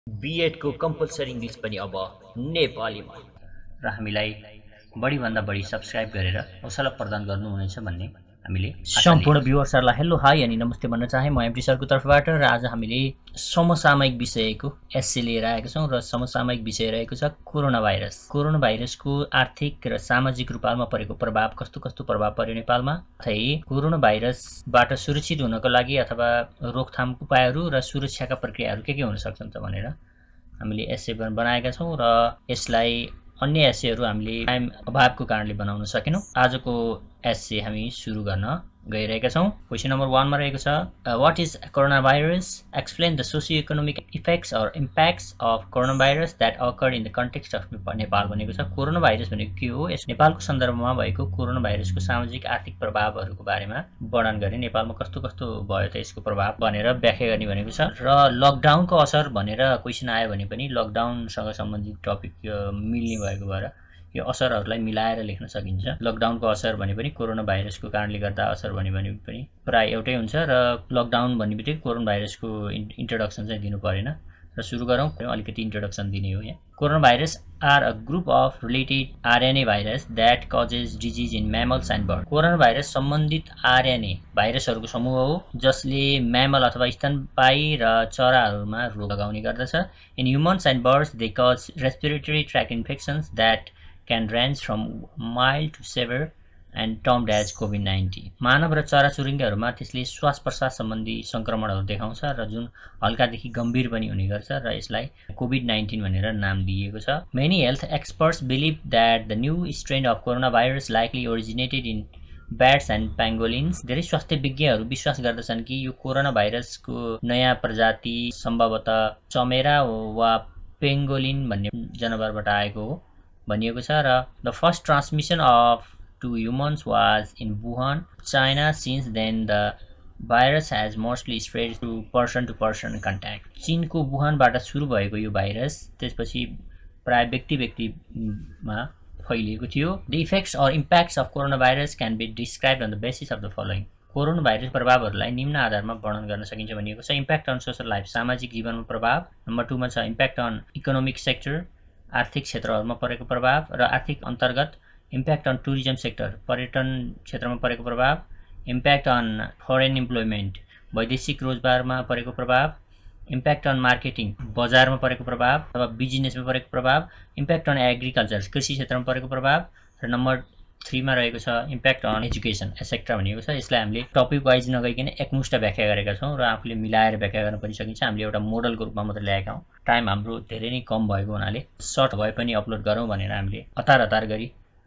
BEd को compulsory English पनि अब नेपालीमा र हामीलाई बढीभन्दा बढी सब्स्क्राइब गरेर हौसला प्रदान गर्नुहुनेछ भन्ने हामीले सम्पूर्ण भ्युअर्सहरुलाई हेलो हाई अनि नमस्ते भन्न चाहे म एमटी सरको तर्फबाट। र आज हामीले समसामयिक विषयको एस्से लिएर आएका छौं र समसामयिक विषय रहेको छ कोरोना भाइरस। कोरोना भाइरसको आर्थिक र सामाजिक रूपमा परेको प्रभाव कस्तो प्रभाव पर्यो नेपालमा, तथै कोरोना भाइरसबाट सुरक्षित हुनको लागि अथवा रोकथाम उपायहरू र सुरक्षाका प्रक्रियाहरू के हुन सक्छन् त भनेर हामीले एस्से बनाएका छौं र यसलाई अन्य एस्सेहरू हामीले टाइम अभावको कारणले बनाउन सकेनौं। आजको एस्से हामी सुरु गर्न गइरहेका छौं। क्वेशन नम्बर 1 मा रहेको छ what is corona virus, explain the socio economic effects or impacts of corona virus that occur in the context of Nepal भनेको छ। कोरोना भाइरस भनेको के हो, यस नेपालको सन्दर्भमा भएको कोरोना भाइरसको सामाजिक आर्थिक प्रभावहरूको बारेमा वर्णन गरे। नेपालमा कस्तो भयो त यसको प्रभाव भनेर व्याख्या गर्ने भनेको छ। र लकडाउनको असर भनेर क्वेशन आयो भने पनि लकडाउनसँग सम्बन्धित टपिक मिल्ने भएको भएर यो असरहरूलाई मिलाएर लेख्न सकिन्छ। लकडाउनको असर भने पनि कोरोना भाइरसको कारणले गर्दा असर भने पनि प्राय एउटै हुन्छ र लकडाउन भन्नेबित्तिकै कोरोना भाइरसको इन्ट्रोडक्सन चाहिँ दिनु परेन। र सुरु गरौँ, अलिकति इन्ट्रोडक्सन दिने हो यहाँ। Corona virus are a group of related RNA virus that causes disease in mammals and bird. Corona virus सम्बन्धित आरएनए भाइरसहरूको समूह हो जसले म्यामल अथवा स्तनपायी र चराहरूमा रोग लगाउने गर्दछ। In humans and birds they cause respiratory tract infections that can range from mild to severe and termed as COVID-19। मानव र चराचुरुङ्गीहरूमा त्यसले श्वास प्रश्वास सम्बन्धी संक्रमणहरू देखाउँछ र जुन हल्कादेखि गम्भीर पनि हुने गर्छ र यसलाई COVID-19 भनेर नाम दिएको छ। Many health experts believe that the new strain of coronavirus likely originated in bats and pangolins। धेरै स्वास्थ्य विज्ञहरू विश्वास गर्दछन् कि यो कोरोना भाइरसको नयाँ प्रजाति सम्भवतः चमेरा वा पेंगोलिन भन्ने जनावरबाट आएको हो भनिएको छ। र the first transmission of to humans was in Wuhan China. Since then the virus has mostly spread to person contact. चीनको वुहानबाट सुरु भएको यो भाइरस त्यसपछि प्राय व्यक्तिमा फैलिएको थियो। The effects or impacts of corona virus can be described on the basis of the following. Corona virus प्रभावहरूलाई निम्न आधारमा वर्णन गर्न सकिन्छ भनिएको छ। इम्प्याक्ट अन सोसल लाइफ, सामाजिक जीवनमा प्रभाव। नम्बर 2 मा छ इम्प्याक्ट अन इकोनोमिक सेक्टर, आर्थिक क्षेत्रहरूमा परेको प्रभाव। र आर्थिक अन्तर्गत इम्प्याक्ट अन टुरिज्म सेक्टर, पर्यटन क्षेत्रमा परेको प्रभाव। इम्प्याक्ट अन फरेन इम्प्लोइमेन्ट, वैदेशिक रोजगारमा परेको प्रभाव। इम्प्याक्ट अन मार्केटिङ, बजारमा परेको प्रभाव अथवा बिजनेसमा परेको प्रभाव। इम्प्याक्ट अन एग्रिकल्चर, कृषि क्षेत्रमा परेको प्रभाव। र नम्बर 3 मा रहेको छ इम्प्याक्ट अन एजुकेसन एसेक्टर भनिएको छ। यसलाई हामीले टपिक वाइज नगइकन एकमुष्ट व्याख्या गरेका छौँ र आफूले मिलाएर व्याख्या गर्न पनि सकिन्छ। हामीले एउटा मोडलको रूपमा मात्र ल्याएका हौँ। टाइम हाम्रो धेरै नै कम भएको हुनाले सर्ट भए पनि अपलोड गरौँ भनेर हामीले हतार गरी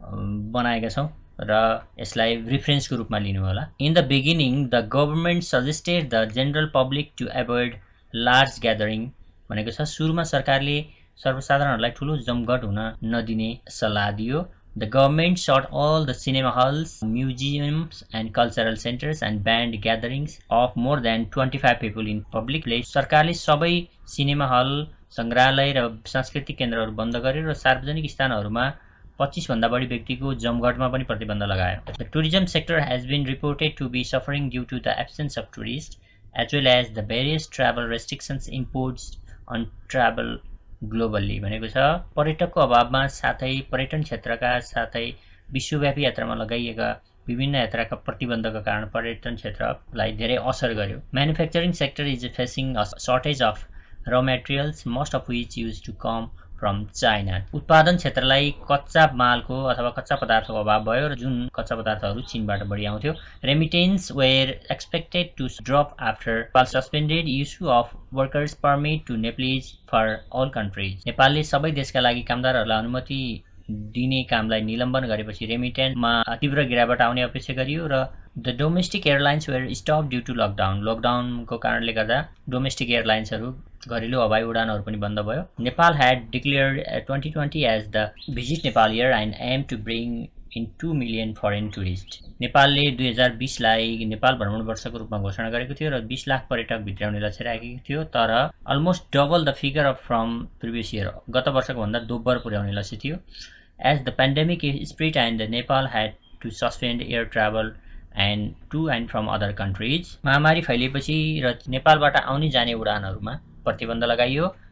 बनाएका छौँ र यसलाई रेफरेन्सको रूपमा लिनु होला। In the beginning the government suggested the general public to avoid large gathering भनेको छ। सुरुमा सरकारले सर्वसाधारणहरूलाई ठुलो जमघट हुन नदिने सल्लाह दियो। The government shut all the cinema halls, museums and cultural centers and banned gatherings of more than 25 people in public place। सरकारले सबै सिनेमा हल, संग्रहालय र सांस्कृतिक केन्द्रहरू बन्द गर्यो र सार्वजनिक स्थानहरूमा 25 भन्दा बढी व्यक्तिको जमघटमा पनि प्रतिबन्ध लगायो। The tourism sector has been reported to be suffering due to the absence of tourists as well as the various travel restrictions imposed on travel globally भनेको छ। पर्यटकको अभावमा साथै पर्यटन क्षेत्रका साथै विश्वव्यापी यात्रामा लगाइएका विभिन्न यात्राका प्रतिबन्धका कारण पर्यटन क्षेत्रलाई धेरै असर गर्यो। Manufacturing sector is facing a shortage of raw materials most of which use to come from China. उत्पादन क्षेत्रलाई कच्चा मालको अथवा कच्चा पदार्थको अभाव भयो र जुन कच्चा पदार्थहरू चीनबाट बढी आउँथ्यो। Remittance were expected to drop after suspended issue of workers permit to Nepalese for all countries. नेपालले सबै देशका लागि कामदारहरूलाई अनुमति दिने कामलाई निलम्बन गरेपछि रेमिटेन्समा तीव्र गिरावट आउने अपेक्षा गरियो र the domestic airlines were stop due to lockdown. लकडाउनको कारणले गर्दा डोमेस्टिक एयरलाइन्सहरू घरेलु हवाई उडानहरू पनि बन्द भयो। Nepal had declared 2020 as the visit Nepal year and aim to bring in 2 million foreign tourist. नेपालले 2020 लाई नेपाल भ्रमण वर्षको रूपमा घोषणा गरेको थियो र 20 लाख पर्यटक भित्राउने लक्ष्य राखेको थियो, तर almost double the figure of from previous year, गत वर्षको भन्दा दोब्बर पुर्याउने लक्ष्य थियो। As the pandemic spread and Nepal had to suspend air travel and to and from other countries. महामारी फैलिएपछि र नेपालबाट आउने जाने उडानहरूमा प्रतिबन्ध लगाइयो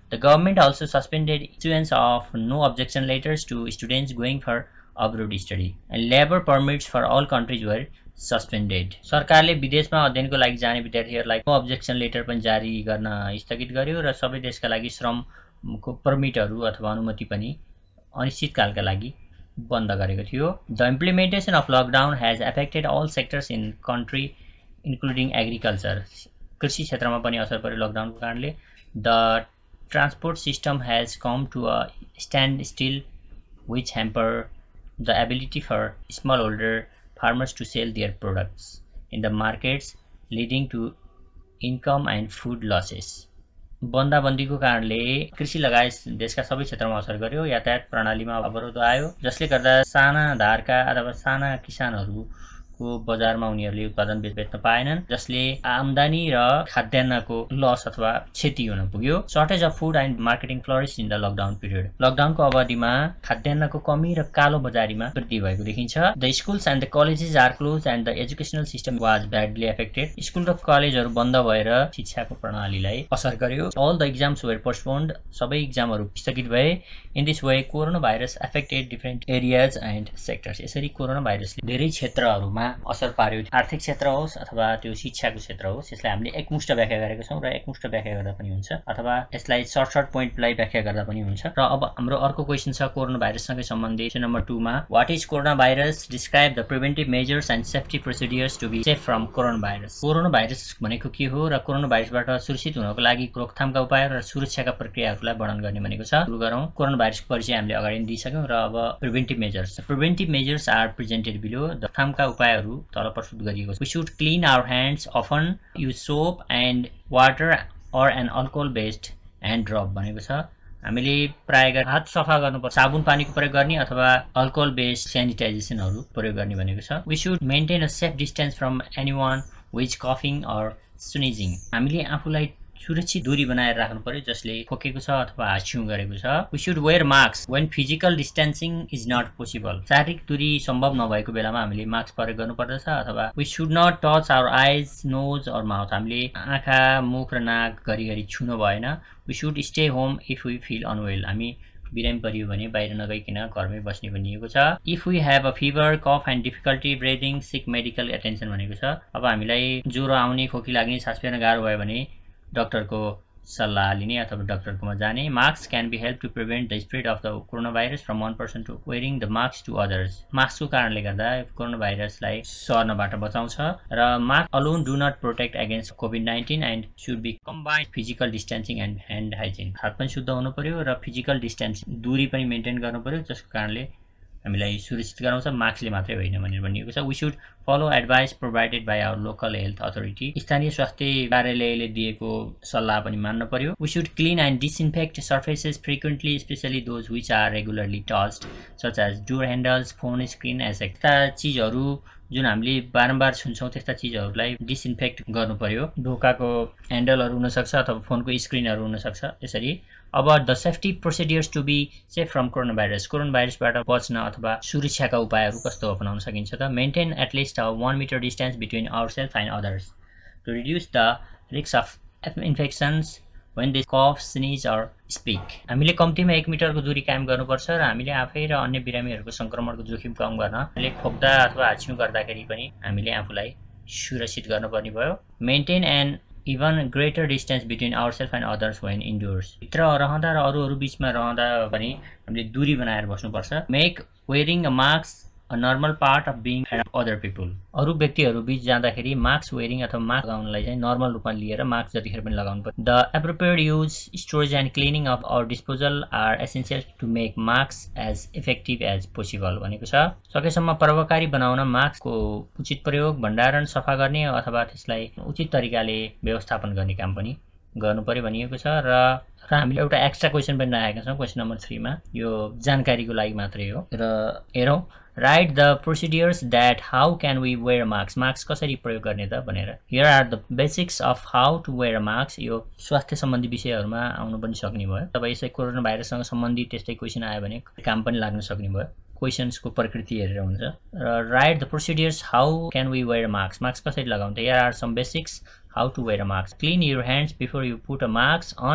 The government also suspended issuance of no objection letters to students going for abroad study and labor permits for all countries were suspended. सरकारले विदेशमा अध्ययनको लागि जाने विद्यार्थीहरूलाई नो अब्जेक्सन लेटर पनि जारी गर्न स्थगित गर्यो र सबै देशका लागि श्रमको परमिटहरू अथवा अनुमति पनि अनिश्चितकालका लागि बन्द गरेको थियो. The implementation of lockdown has affected all sectors in country including agriculture. कृषि क्षेत्रमा पनि असर पर्यो लकडाउनको कारणले. The transport system has come to a standstill which hamper the ability for smallholder farmers to sell their products in the markets, leading to income and food losses. बन्दाबन्दीको कारणले कृषि लगायत देशका सबै क्षेत्रमा असर गर्यो. यातायात प्रणालीमा अवरोध आयो जसले गर्दा साना धारका अथवा साना किसानहरूको बजारमा उनीहरूले उत्पादन बेच्न पाएनन्, जसले आम्दानी र खाद्यान्नको लस अथवा क्षति हुन पुग्यो. Shortage of food and marketing flourished in the lockdown period. लकडाउनको अवधिमा खाद्यान्नको कमी र कालो बजारीमा वृद्धि भएको देखिन्छ. The schools and the colleges are close and the educational system was badly affected. School र कलेजहरू बन्द भएर शिक्षाको प्रणालीलाई असर गर्यो. All the exams were postponed. सबै एक्जामहरू स्थगित भए. In this way corona virus affected different areas and sectors. यसरी कोरोना भाइरसले धेरै क्षेत्रहरूमा असर पार्यो. आर्थिक क्षेत्र होस् अथवा त्यो शिक्षाको क्षेत्र होस्, यसलाई हामीले एकमुष्ट व्याख्या गरेका छौँ र एकमुष्ट व्याख्या गर्दा पनि हुन्छ अथवा यसलाई सर्ट पोइन्टलाई व्याख्या गर्दा पनि हुन्छ. र अब हाम्रो अर्को क्वेसन छ कोरोना भाइरससँगै सम्बन्धित नम्बर 2 मा. What is corona virus? Describe the preventive measures and safety procedures to be safe from corona virus. Corona virus भनेको के हो र कोरोना भाइरसबाट सुरक्षित हुनको लागि रोकथामका उपाय र सुरक्षाका प्रक्रियाहरूलाई वर्णन गर्ने भनेको छ. सुरु गरौँ. कोरोना भाइरसको परिचय हामीले अगाडि नै दिइसक्यौँ र अब preventive measures. Preventive measures are presented below. रोकथामका उपायहरू तल प्रस्तुत गरिएको छ. We should clean our hands often, use soap and water or an alcohol based hand rub भनेको छ. हामीले प्रायः हात सफा गर्नुपर्छ, साबुन पानीको प्रयोग गर्ने अथवा अल्कोहल बेस्ड सेनिटाइजेसनहरू प्रयोग गर्ने भनेको छ. We should maintain a safe distance from anyone who is coughing or sneezing. हामीले आफूलाई सुरक्षित दूरी बनाएर राख्नु पर्यो जसले खोकेको छ अथवा हास्यु गरेको छ. We should wear masks when physical distancing is not possible. शारीरिक दूरी सम्भव नभएको बेलामा हामीले मास्क प्रयोग गर्नुपर्दछ अथवा we should not touch our eyes, nose or mouth. हामीले आँखा, मुख र नाक घरिघरि छुनु भएन. We should stay home if we feel unwell. हामी बिरामी परियो भने बाहिर नगइकन घरमै बस्ने भनिएको छ. If we have a fever, cough and difficulty breathing, seek medical attention भनेको छ. अब हामीलाई ज्वरो आउने, खोकी लाग्ने, सास फेर्न गाह्रो भयो भने डाक्टरको सल्लाह लिने अथवा डाक्टरकोमा जाने. Mask can be help to prevent the spread of the corona virus from one person to wearing the mask to others. मास्कको कारणले गर्दा कोरोना भाइरसलाई सर्नबाट बचाउँछ र mask alone do not protect against कोभिड-19 and should be combined physical distancing and hand hygiene. हात पनि शुद्ध हुनु पर्यो र फिजिकल डिस्टेन्सिङ दूरी पनि मेन्टेन गर्नु पर्यो जसको कारणले हामीलाई सुरक्षित गराउँछ. मास्कले मात्रै होइन भनेर भनिएको छ. We should follow advice provided by our local health authority. स्थानीय स्वास्थ्य कार्यालयले दिएको सल्लाह पनि मान्न पर्यो. We should clean and disinfect surfaces frequently, specially those which are regularly touched such as door handles, phone screen एसेक्ट. यस्ता चिजहरू जुन हामीले बारम्बार छुन्छौँ त्यस्ता चिजहरूलाई डिसइन्फेक्ट गर्नु पर्यो. ढोकाको ह्यान्डलहरू हुनसक्छ अथवा फोनको स्क्रिनहरू हुनसक्छ. यसरी अब the safety procedures to be safe from corona virus. Corona भाइरसबाट बच्न अथवा सुरक्षाका उपायहरू कस्तो अपनाउन सकिन्छ त? Maintain at least 1 meter distance between ourself and others to reduce the risk of infections when they cough, sneeze or speak. हामीले कम्तीमा 1 मिटरको दूरी कायम गर्नुपर्छ र हामीले आफै र अन्य बिरामीहरूको संक्रमणको जोखिम कम गर्न हामीले खोक्दा अथवा हाच्छिउँ गर्दाखेरि पनि हामीले आफूलाई सुरक्षित गर्नुपर्ने भयो. Maintain an even greater distance between ourself and others when indoors. भित्र रहँदा र अरूहरू बीचमा रहँदा पनि हामीले दूरी बनाएर बस्नुपर्छ. Make wearing a mask a normal part of being around other people. अरू व्यक्तिहरू बीच जाँदाखेरि मास्क वेयरिङ अथवा मास्क लगाउनलाई चाहिँ नर्मल रूपमा लिएर मास्क जतिखेर पनि लगाउनु पर्छ. The appropriate use, storage and cleaning of or disposal are essential to make mask as effective as possible भनेको छ. सकेसम्म प्रभावकारी बनाउन मास्कको उचित प्रयोग, भण्डारण, सफा गर्ने अथवा त्यसलाई उचित तरिकाले व्यवस्थापन गर्ने काम पनि गर्नु पर्यो भनिएको छ. र हामीले एउटा एक्स्ट्रा क्वेसन पनि राखेका छौँ क्वेसन नम्बर 3 मा. यो जानकारीको लागि मात्रै हो. र हेरौँ. Right the procedures that how can we wear mask. Mask कसरी प्रयोग गर्ने त भनेर. Here are the basics of how to wear mask. यो स्वास्थ्य सम्बन्धी विषयहरूमा आउनु पनि सक्ने भयो. तपाईँ यसै कोरोना भाइरससँग सम्बन्धित त्यस्तै क्वेसन आयो भने काम पनि लाग्न सक्ने भयो. क्वेसन्सको प्रकृति हेरेर हुन्छ. र right the procedures how can we wear mask. Mask कसरी लगाउनु त? Here are some basics how to wear a mask. Clean your hands before you put a mask on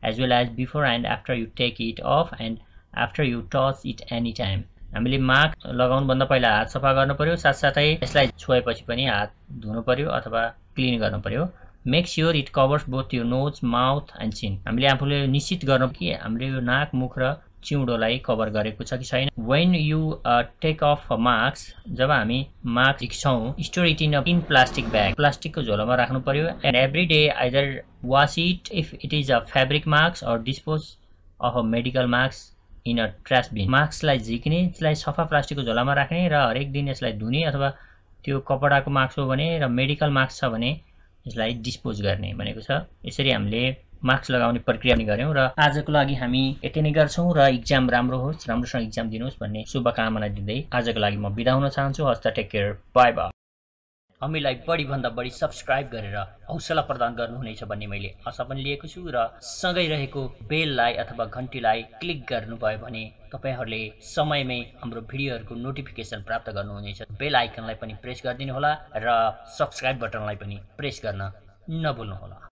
as well as before and after you take it off and after you touch it any time. हामीले mask लगाउनुभन्दा पहिला हात सफा गर्नु पर्यो, साथसाथै यसलाई छोएपछि पनि हात धुनु पर्यो अथवा क्लिन गर्नु पर्यो। Make sure it covers both your nose, mouth and chin. हामीले आफूले निश्चित गर्नु कि हामीले यो नाक, मुख र चिउँडोलाई कभर गरेको छ कि छैन। When you take off mask, जब हामी मास्क झिक्छौँ, store it in plastic bag, प्लास्टिकको झोलामा राख्नु पर्यो। And every day either wash it if it is a fabric mask or dispose of a medical mask in a trash bin. मास्कलाई झिक्ने, त्यसलाई सफा प्लास्टिकको झोलामा राख्ने र हरेक दिन यसलाई धुने, अथवा त्यो कपडाको मास्क हो भने र मेडिकल मास्क छ भने यसलाई डिस्पोज गर्ने भनेको छ। यसरी हामीले मास्क लगाउने प्रक्रिया पनि गऱ्यौँ र आजको लागि हामी यति नै गर्छौँ र इक्जाम राम्रो होस्, राम्रोसँग इक्जाम दिनुहोस् भन्ने शुभकामना दिँदै आजको लागि म बिदा हुन चाहन्छु। हस्त, टेक केयर, बाई बाई। हामीलाई बढीभन्दा बढी सब्सक्राइब गरेर हौसला प्रदान गर्नुहुनेछ भन्ने मैले आशा पनि लिएको छु र सँगै रहेको बेललाई अथवा घन्टीलाई क्लिक गर्नुभयो भने तपाईहरूले समयमै हाम्रो भिडियोहरूको नोटिफिकेसन प्राप्त गर्नुहुनेछ। बेल आइकनलाई पनि प्रेस गरिदिनु होला र सब्सक्राइब बटनलाई पनि प्रेस गर्न नभुल्नुहोला।